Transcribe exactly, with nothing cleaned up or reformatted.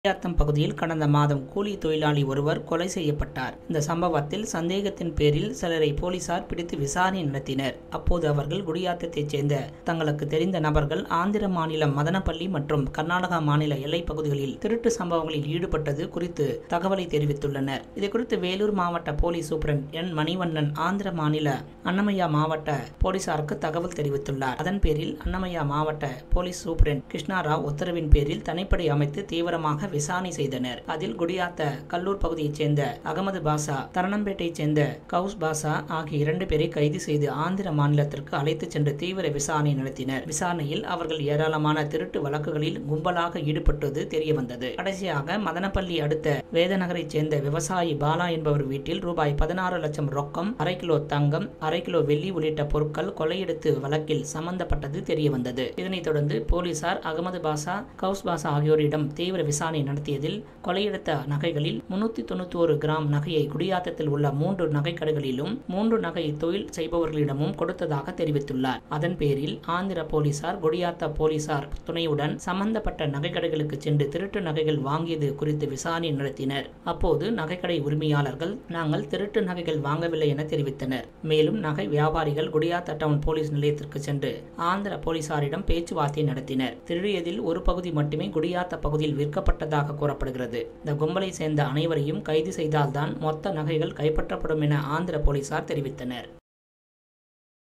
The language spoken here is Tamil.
குடியாத்தம் பகுதியில் கடந்த மாதம் கூலி தொழிலாளி ஒருவர் கொலை செய்யப்பட்டார். இந்த சம்பவத்தில் சந்தேகத்தின் பேரில் சிலரை போலீசார் பிடித்து விசாரணை நடத்தினர். அப்போது அவர்கள் குடியாத்தத்தைச் சேர்ந்த தங்களுக்கு தெரிந்த நபர்கள் ஆந்திர மாநிலம் மதனப்பள்ளி மற்றும் கர்நாடகா மாநில எல்லைப் பகுதிகளில் திருட்டு சம்பவங்களில் ஈடுபட்டது குறித்து தகவலை தெரிவித்துள்ளனர். இதுகுறித்து வேலூர் மாவட்ட police superintendent N Manivannan Andhra மாநில அன்னமய்யா மாவட்ட போலீசாருக்கு தகவல் தெரிவித்துள்ளார். அதன் பேரில் அன்னமய்யா மாவட்ட போலீஸ் சூப்பரண்ட் கிருஷ்ணாராவ் உத்தரவின் பேரில் தனிப்படை அமைத்து தீவிரமாக விசாரணை செய்தனர். அதில் குடியாத்த கல்லூர் பகுதியைச் சேர்ந்த அகமது பாஷா, தரணம்பேட்டையைச் சேர்ந்த கவுஸ் பாஷா ஆகிய இரண்டு பேரை கைது செய்து ஆந்திர மாநிலத்திற்கு அழைத்துச் சென்று தீவிர விசாரணை நடத்தினர். விசாரணையில் அவர்கள் ஏராளமான திருட்டு வழக்குகளில் கும்பலாக ஈடுபட்டது தெரியவந்தது. கடைசியாக மதனப்பள்ளி அடுத்த வேதநகரைச் சேர்ந்த விவசாயி பாலா என்பவர் வீட்டில் ரூபாய் பதினாறு லட்சம் ரொக்கம், அரை கிலோ தங்கம், அரை கிலோ வெள்ளி உள்ளிட்ட பொருட்கள் கொள்ளையடித்து வழக்கில் சம்பந்தப்பட்டது தெரியவந்தது. இதனைத் தொடர்ந்து போலீசார் அகமது பாஷா, கவுஸ் பாஷா ஆகியோரிடம் தீவிர விசாரணை நடத்தியதில் கொள்ளையடித்த நகைகளில் முன்னூத்தி தொண்ணூத்தி ஒரு கிராம் நகையை குடியாத்தத்தில் உள்ள மூன்று நகைக்கடைகளிலும் மூன்று நகை தொழில் செய்பவர்களிடமும் கொடுத்ததாக தெரிவித்துள்ளார். அதன் பேரில் ஆந்திர போலீசார் குடியாத்த போலீசார் துணையுடன் சம்பந்தப்பட்ட நகைக்கடைகளுக்கு சென்று திருட்டு நகைகள் வாங்கியது குறித்து விசாரணை நடத்தினர். அப்போது நகைக்கடை உரிமையாளர்கள் நாங்கள் திருட்டு நகைகள் வாங்கவில்லை என தெரிவித்தனர். மேலும் நகை வியாபாரிகள் குடியாத்த டவுன் போலீஸ் நிலையத்திற்கு சென்று ஆந்திர போலீசாரிடம் பேச்சுவார்த்தை நடத்தினர். திருடியதில் ஒரு பகுதி மட்டுமே குடியாத்த பகுதியில் விற்கப்பட்டதாக கூறப்படுகிறது. இந்த கும்பலை சேர்ந்த அனைவரையும் கைது செய்தால்தான் மொத்த நகைகள் கைப்பற்றப்படும் என ஆந்திர போலீசார் தெரிவித்தனர்.